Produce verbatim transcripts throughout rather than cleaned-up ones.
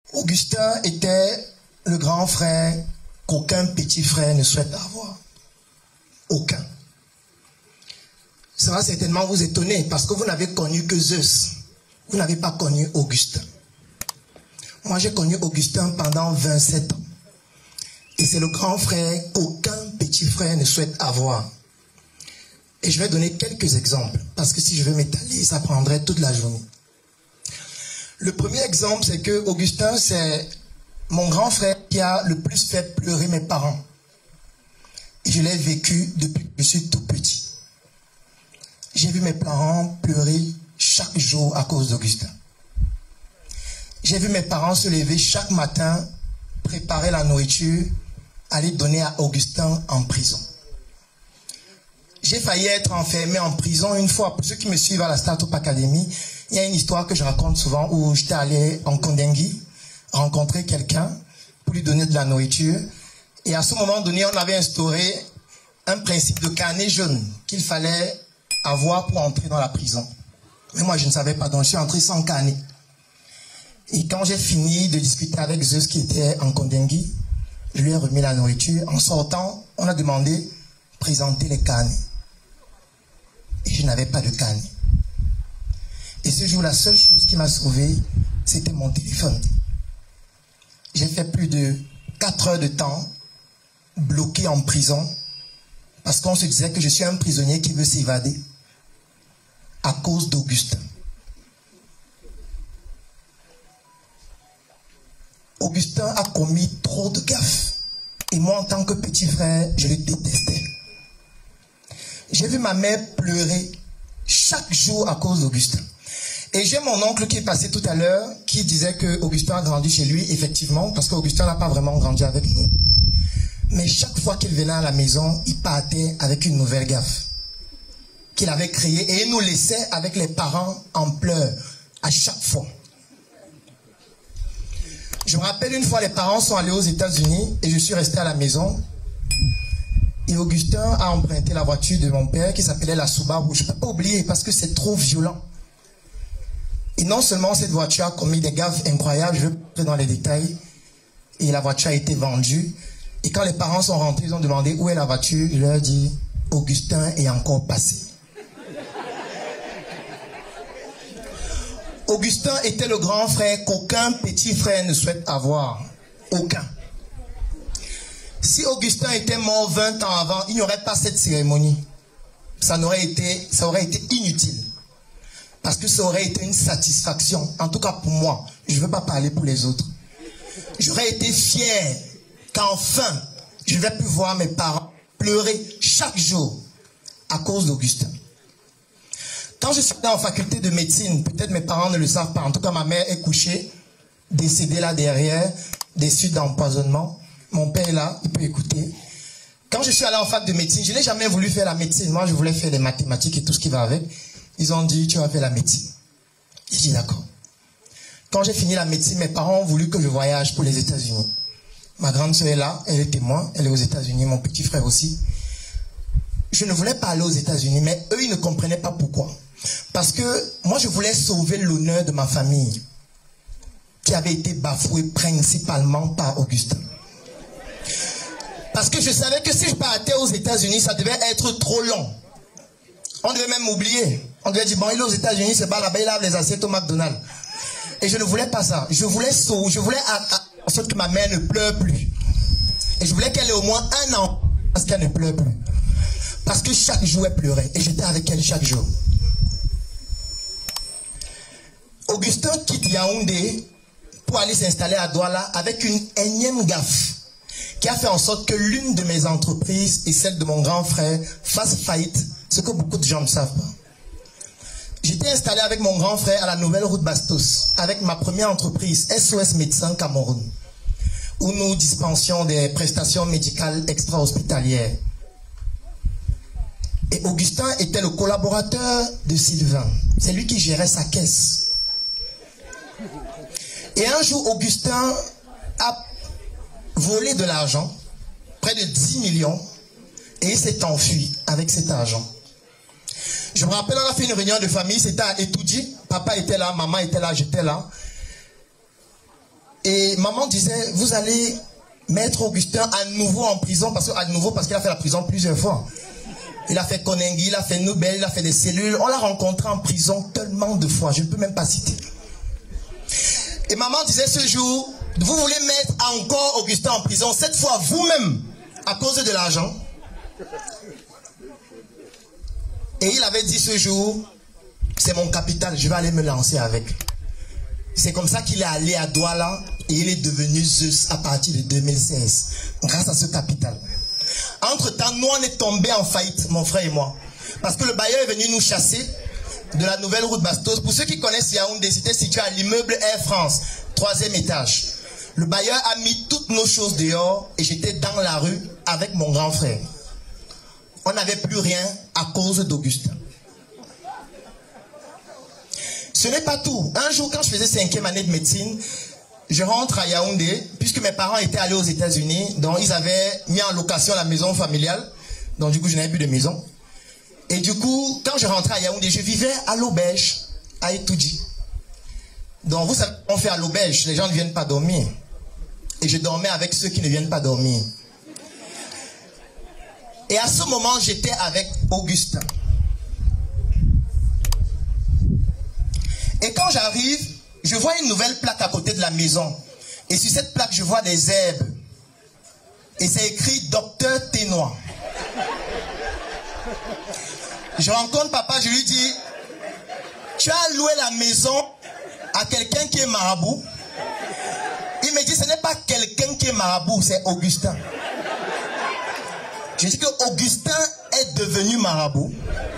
Augustin était le grand frère qu'aucun petit frère ne souhaite avoir. Aucun. Ça va certainement vous étonner parce que vous n'avez connu que Zeus. Vous n'avez pas connu Augustin. Moi, j'ai connu Augustin pendant vingt-sept ans. Et c'est le grand frère qu'aucun petit frère ne souhaite avoir. Et je vais donner quelques exemples, parce que si je veux m'étaler, ça prendrait toute la journée. Le premier exemple, c'est que Augustin, c'est mon grand frère qui a le plus fait pleurer mes parents. Et je l'ai vécu depuis que je suis tout petit. J'ai vu mes parents pleurer chaque jour à cause d'Augustin. J'ai vu mes parents se lever chaque matin, préparer la nourriture, aller donner à Augustin en prison. J'ai failli être enfermé en prison une fois. Pour ceux qui me suivent à la Startup Academy, il y a une histoire que je raconte souvent où j'étais allé en Kondengui rencontrer quelqu'un pour lui donner de la nourriture. Et à ce moment donné, on avait instauré un principe de carnet jaune qu'il fallait avoir pour entrer dans la prison. Mais moi, je ne savais pas, donc je suis entré sans carnet. Et quand j'ai fini de discuter avec Zeus qui était en Kondengui, je lui ai remis la nourriture. En sortant, on a demandé de présenter les carnets. Et je n'avais pas de carnet. Et ce jour, la seule chose qui m'a sauvé, c'était mon téléphone. J'ai fait plus de quatre heures de temps bloqué en prison parce qu'on se disait que je suis un prisonnier qui veut s'évader à cause d'Augustin. Augustin a commis trop de gaffes. Et moi, en tant que petit frère, je le détestais. J'ai vu ma mère pleurer chaque jour à cause d'Augustin. Et j'ai mon oncle qui est passé tout à l'heure, qui disait que Augustin a grandi chez lui, effectivement, parce qu'Augustin n'a pas vraiment grandi avec nous. Mais chaque fois qu'il venait à la maison, il partait avec une nouvelle gaffe qu'il avait créée et il nous laissait avec les parents en pleurs à chaque fois. Je me rappelle une fois, les parents sont allés aux États-Unis et je suis resté à la maison. Et Augustin a emprunté la voiture de mon père qui s'appelait la Subaru. Je ne peux pas oublier parce que c'est trop violent. Et non seulement cette voiture a commis des gaffes incroyables, je vais pas dans les détails, et la voiture a été vendue. Et quand les parents sont rentrés, ils ont demandé où est la voiture. Je leur ai dit, Augustin est encore passé. Augustin était le grand frère qu'aucun petit frère ne souhaite avoir. Aucun. Si Augustin était mort vingt ans avant, il n'y aurait pas cette cérémonie. Ça n'aurait été, ça aurait été inutile. Parce que ça aurait été une satisfaction. En tout cas pour moi. Je ne veux pas parler pour les autres. J'aurais été fier qu'enfin, je vais plus voir mes parents pleurer chaque jour à cause d'Augustin. Quand je suis en faculté de médecine, peut-être mes parents ne le savent pas, en tout cas ma mère est couchée, décédée là derrière, des suites d'empoisonnement. Mon père est là, il peut écouter. Quand je suis allé en fac de médecine, je n'ai jamais voulu faire la médecine. Moi, je voulais faire les mathématiques et tout ce qui va avec. Ils ont dit, tu vas faire la médecine. J'ai dit d'accord. Quand j'ai fini la médecine, mes parents ont voulu que je voyage pour les États-Unis. Ma grande sœur est là, elle est témoin, elle est aux États-Unis, mon petit frère aussi. Je ne voulais pas aller aux États-Unis, mais eux, ils ne comprenaient pas pourquoi. Parce que moi, je voulais sauver l'honneur de ma famille, qui avait été bafouée principalement par Augustin. Parce que je savais que si je partais aux États-Unis, ça devait être trop long. On devait même m'oublier. On devait dire, bon, il est aux États-Unis, c'est pas là-bas, il lave les assiettes au McDonald's. Et je ne voulais pas ça. Je voulais sauver, je voulais en sorte que ma mère ne pleure plus. Et je voulais qu'elle ait au moins un an parce qu'elle ne pleure plus. Parce que chaque jour, elle pleurait. Et j'étais avec elle chaque jour. Augustin quitte Yaoundé pour aller s'installer à Douala avec une énième gaffe qui a fait en sorte que l'une de mes entreprises et celle de mon grand frère fasse faillite, ce que beaucoup de gens ne savent pas. J'étais installé avec mon grand frère à la nouvelle route Bastos, avec ma première entreprise, S O S Médecins Cameroun, où nous dispensions des prestations médicales extra-hospitalières. Et Augustin était le collaborateur de Sylvain. C'est lui qui gérait sa caisse. Et un jour, Augustin a volé de l'argent, près de dix millions, et il s'est enfui avec cet argent. Je me rappelle, on a fait une réunion de famille, c'était à Etoudji. Papa était là, maman était là, j'étais là. Et maman disait, vous allez mettre Augustin à nouveau en prison, parce qu'à nouveau, parce qu'il a fait la prison plusieurs fois. Il a fait Konengi, il a fait Nobel, il a fait des cellules. On l'a rencontré en prison tellement de fois, je ne peux même pas citer. Et maman disait ce jour, vous voulez mettre encore Augustin en prison, cette fois vous-même, à cause de l'argent. Et il avait dit ce jour, c'est mon capital, je vais aller me lancer avec. C'est comme ça qu'il est allé à Douala et il est devenu Zeus à partir de deux mille seize, grâce à ce capital. Entre-temps, nous, on est tombés en faillite, mon frère et moi. Parce que le bailleur est venu nous chasser de la nouvelle route Bastos. Pour ceux qui connaissent Yaoundé, c'était situé à l'immeuble Air France, troisième étage. Le bailleur a mis toutes nos choses dehors et j'étais dans la rue avec mon grand frère. On n'avait plus rien à cause d'Augustin. Ce n'est pas tout. Un jour, quand je faisais cinquième année de médecine, je rentre à Yaoundé, puisque mes parents étaient allés aux États-Unis, donc ils avaient mis en location la maison familiale, donc du coup je n'avais plus de maison. Et du coup, quand je rentrais à Yaoundé, je vivais à l'auberge, à Etoudji. Donc vous savez, on fait à l'auberge, les gens ne viennent pas dormir. Et je dormais avec ceux qui ne viennent pas dormir. Et à ce moment, j'étais avec Augustin. Et quand j'arrive, je vois une nouvelle plaque à côté de la maison. Et sur cette plaque, je vois des herbes. Et c'est écrit Docteur Ténois. Je rencontre papa, je lui dis, tu as loué la maison à quelqu'un qui est marabout. Il me dit, ce n'est pas quelqu'un qui est marabout, c'est Augustin. Je dis que Augustin est devenu marabout.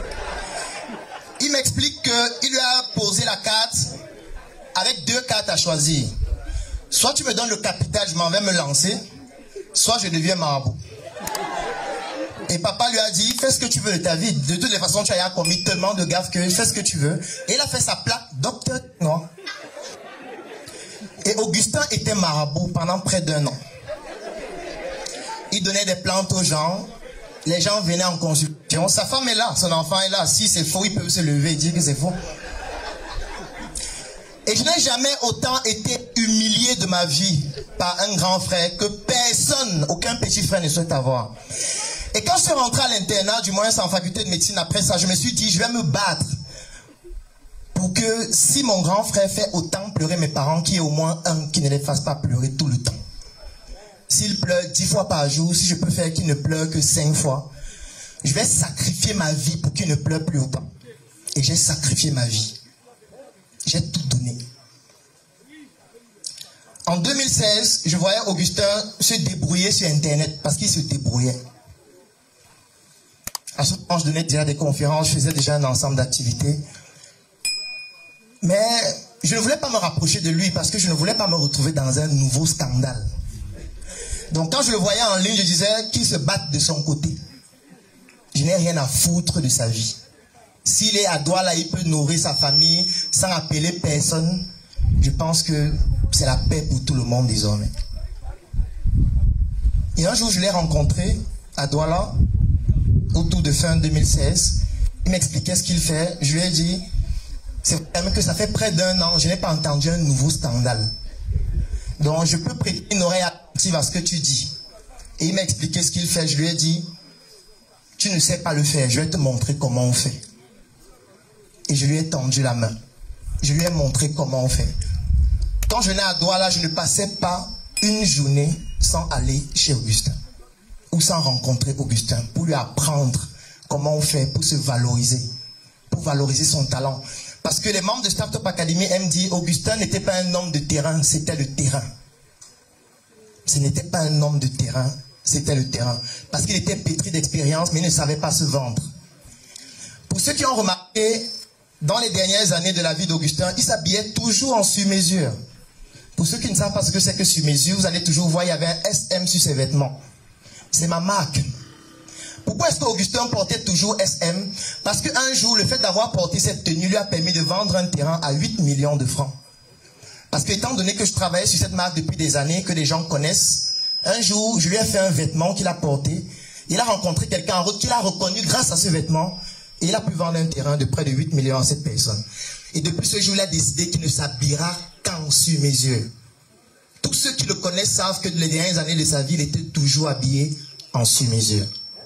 Il m'explique qu'il lui a posé la carte avec deux cartes à choisir. Soit tu me donnes le capital, je m'en vais me lancer, soit je deviens marabout. Et papa lui a dit, fais ce que tu veux de ta vie. De toutes les façons, tu as commis tellement de gaffes que fais ce que tu veux. Et il a fait sa plaque, Docteur Ténois. Et Augustin était marabout pendant près d'un an. Il donnait des plantes aux gens. Les gens venaient en consultation. Sa femme est là, son enfant est là. Si c'est faux, il peut se lever et dire que c'est faux. Et je n'ai jamais autant été humilié de ma vie par un grand frère que personne, aucun petit frère ne souhaite avoir. Et quand je suis rentré à l'internat, du moins en faculté de médecine après ça, je me suis dit, je vais me battre pour que si mon grand frère fait autant pleurer mes parents, qu'il y ait au moins un qui ne les fasse pas pleurer tout le temps. S'il pleure dix fois par jour, si je peux faire qu'il ne pleure que cinq fois, je vais sacrifier ma vie pour qu'il ne pleure plus autant. Et j'ai sacrifié ma vie. J'ai tout donné. En deux mille seize, je voyais Augustin se débrouiller sur Internet parce qu'il se débrouillait. À ce moment, je donnais déjà des conférences, je faisais déjà un ensemble d'activités. Mais je ne voulais pas me rapprocher de lui parce que je ne voulais pas me retrouver dans un nouveau scandale. Donc quand je le voyais en ligne, je disais qu'il se batte de son côté. Je n'ai rien à foutre de sa vie. S'il est à Douala, il peut nourrir sa famille sans appeler personne. Je pense que c'est la paix pour tout le monde désormais. Et un jour, je l'ai rencontré à Douala, autour de fin deux mille seize. Il m'expliquait ce qu'il fait. Je lui ai dit, c'est même que ça fait près d'un an, je n'ai pas entendu un nouveau scandale. Donc je peux prêter une oreille attentive à ce que tu dis. Et il m'a expliqué ce qu'il fait. Je lui ai dit, tu ne sais pas le faire, je vais te montrer comment on fait. Et je lui ai tendu la main. Je lui ai montré comment on fait. Quand je venais à Douala, je ne passais pas une journée sans aller chez Augustin. Ou sans rencontrer Augustin. Pour lui apprendre comment on fait pour se valoriser. Pour valoriser son talent. Parce que les membres de Startup Academy aiment dire Augustin n'était pas un homme de terrain, c'était le terrain. Ce n'était pas un homme de terrain, c'était le terrain. Parce qu'il était pétri d'expérience, mais il ne savait pas se vendre. Pour ceux qui ont remarqué, dans les dernières années de la vie d'Augustin, il s'habillait toujours en sur-mesure. Pour ceux qui ne savent pas ce que c'est que sur-mesure, vous allez toujours voir, il y avait un S M sur ses vêtements. C'est ma marque. Pourquoi est-ce qu'Augustin portait toujours S M? Parce qu'un jour, le fait d'avoir porté cette tenue lui a permis de vendre un terrain à huit millions de francs. Parce que étant donné que je travaillais sur cette marque depuis des années, que les gens connaissent, un jour, je lui ai fait un vêtement qu'il a porté. Il a rencontré quelqu'un en route qu'il a reconnu grâce à ce vêtement. Et il a pu vendre un terrain de près de huit millions à cette personne. Et depuis ce jour, il a décidé qu'il ne s'habillera qu'en sur-mesure. tous ceux qui le connaissent savent que les dernières années de sa vie, il était toujours habillé en sur-mesure.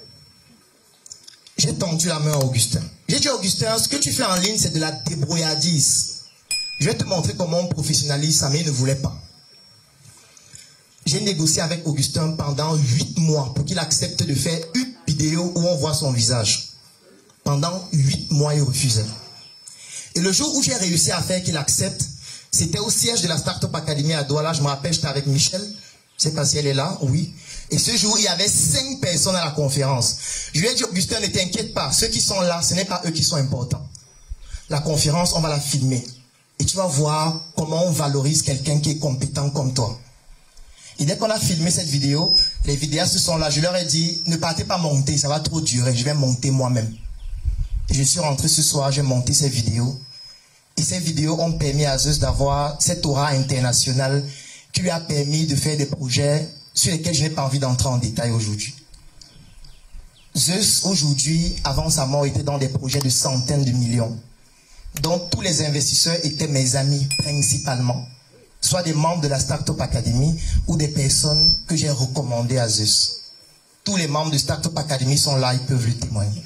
J'ai tendu la main à Augustin. J'ai dit à Augustin, ce que tu fais en ligne, c'est de la débrouillardise. Je vais te montrer comment on professionnalise ça, mais il ne voulait pas. J'ai négocié avec Augustin pendant huit mois pour qu'il accepte de faire une vidéo où on voit son visage. Pendant huit mois, il refusait. Et le jour où j'ai réussi à faire qu'il accepte, c'était au siège de la Startup Academy à Douala. Je me rappelle, j'étais avec Michel. Je ne sais pas si elle est là, oui. Et ce jour, il y avait cinq personnes à la conférence. Je lui ai dit, Augustin, ne t'inquiète pas. Ceux qui sont là, ce n'est pas eux qui sont importants. La conférence, on va la filmer. Et tu vas voir comment on valorise quelqu'un qui est compétent comme toi. Et dès qu'on a filmé cette vidéo, les vidéastes sont là. Je leur ai dit, ne partez pas monter, ça va trop durer. Je vais monter moi-même. Et je suis rentré ce soir, j'ai monté ces vidéos. Et ces vidéos ont permis à Zeus d'avoir cette aura internationale qui lui a permis de faire des projets sur lesquels je n'ai pas envie d'entrer en détail aujourd'hui. Zeus, aujourd'hui, avant sa mort, était dans des projets de centaines de millions. Donc, tous les investisseurs étaient mes amis, principalement. Soit des membres de la Startup Academy ou des personnes que j'ai recommandées à Zeus. Tous les membres de Startup Academy sont là, ils peuvent le témoigner.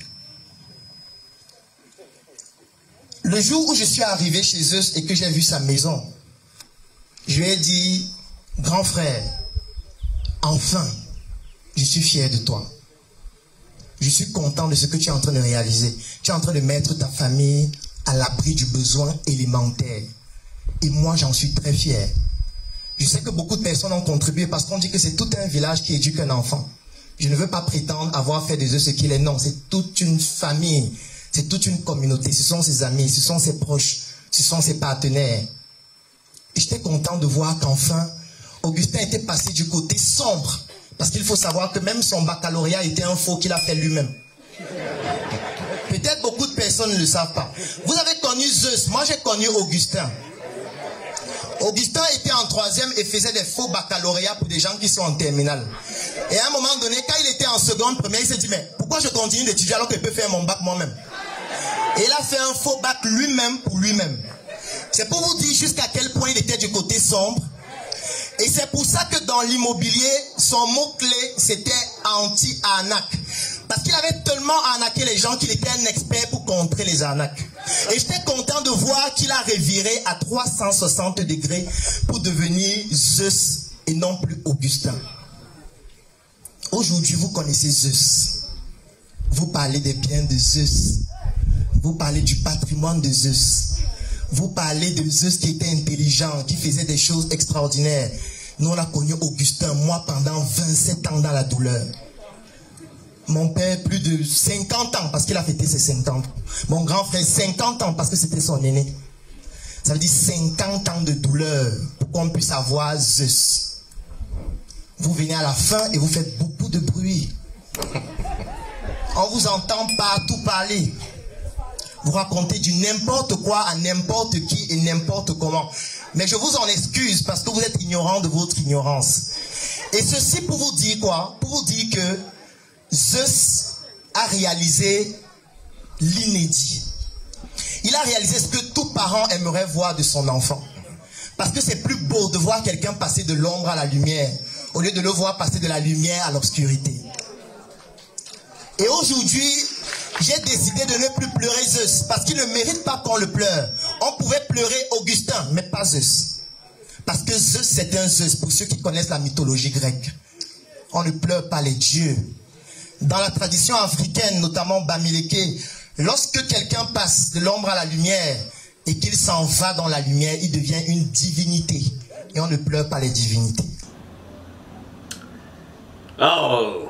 Le jour où je suis arrivé chez Zeus et que j'ai vu sa maison, je lui ai dit, grand frère, enfin, je suis fier de toi. Je suis content de ce que tu es en train de réaliser. Tu es en train de mettre ta famille à l'abri du besoin élémentaire. Et moi, j'en suis très fier. Je sais que beaucoup de personnes ont contribué parce qu'on dit que c'est tout un village qui éduque un enfant. Je ne veux pas prétendre avoir fait des eux ce qu'il est. Non, c'est toute une famille. C'est toute une communauté. Ce sont ses amis, ce sont ses proches, ce sont ses partenaires. Et j'étais content de voir qu'enfin, Augustin était passé du côté sombre. Parce qu'il faut savoir que même son baccalauréat était un faux qu'il a fait lui-même. Peut-être beaucoup de personnes ne le savent pas. Vous avez connu Zeus, moi j'ai connu Augustin. Augustin était en troisième et faisait des faux baccalauréats pour des gens qui sont en terminale. Et à un moment donné, quand il était en seconde première, il s'est dit, mais pourquoi je continue d'étudier alors que je peux faire mon bac moi-même? Et il a fait un faux bac lui-même pour lui-même. C'est pour vous dire jusqu'à quel point il était du côté sombre. Et c'est pour ça que dans l'immobilier, son mot-clé, c'était anti-arnaque. Parce qu'il avait tellement arnaqué les gens qu'il était un expert pour contrer les arnaques. Et j'étais content de voir qu'il a reviré à trois cent soixante degrés pour devenir Zeus et non plus Augustin. Aujourd'hui, vous connaissez Zeus. Vous parlez des biens de Zeus. Vous parlez du patrimoine de Zeus. Vous parlez de Zeus qui était intelligent, qui faisait des choses extraordinaires. Nous, on a connu Augustin, moi, pendant vingt-sept ans dans la douleur. Mon père, plus de cinquante ans, parce qu'il a fêté ses cinquante ans. Mon grand frère, cinquante ans, parce que c'était son aîné. Ça veut dire cinquante ans de douleur pour qu'on puisse avoir Zeus. Vous venez à la fin et vous faites beaucoup de bruit. On vous entend partout parler. Vous racontez du n'importe quoi à n'importe qui et n'importe comment. Mais je vous en excuse parce que vous êtes ignorant de votre ignorance. Et ceci pour vous dire quoi? Pour vous dire que Zeus a réalisé l'inédit. Il a réalisé ce que tout parent aimerait voir de son enfant. Parce que c'est plus beau de voir quelqu'un passer de l'ombre à la lumière au lieu de le voir passer de la lumière à l'obscurité. Et aujourd'hui, j'ai décidé de ne plus pleurer Zeus, parce qu'il ne mérite pas qu'on le pleure. On pouvait pleurer Augustin, mais pas Zeus. Parce que Zeus, c'est un Zeus, pour ceux qui connaissent la mythologie grecque. On ne pleure pas les dieux. Dans la tradition africaine, notamment Bamileke, lorsque quelqu'un passe de l'ombre à la lumière, et qu'il s'en va dans la lumière, il devient une divinité. Et on ne pleure pas les divinités. Oh!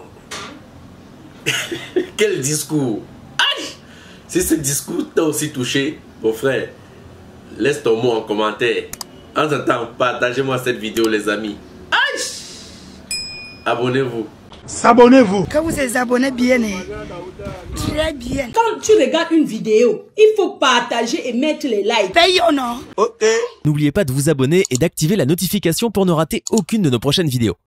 Quel discours! Aïe! Si ce discours t'a aussi touché, mon frère, laisse ton mot en commentaire. En attendant, partagez-moi cette vidéo, les amis. Aïe! Abonnez-vous. S'abonnez-vous. Quand vous êtes abonné bien, très bien. Quand tu regardes une vidéo, il faut partager et mettre les likes. Paye ou non? Ok. N'oubliez pas de vous abonner et d'activer la notification pour ne rater aucune de nos prochaines vidéos.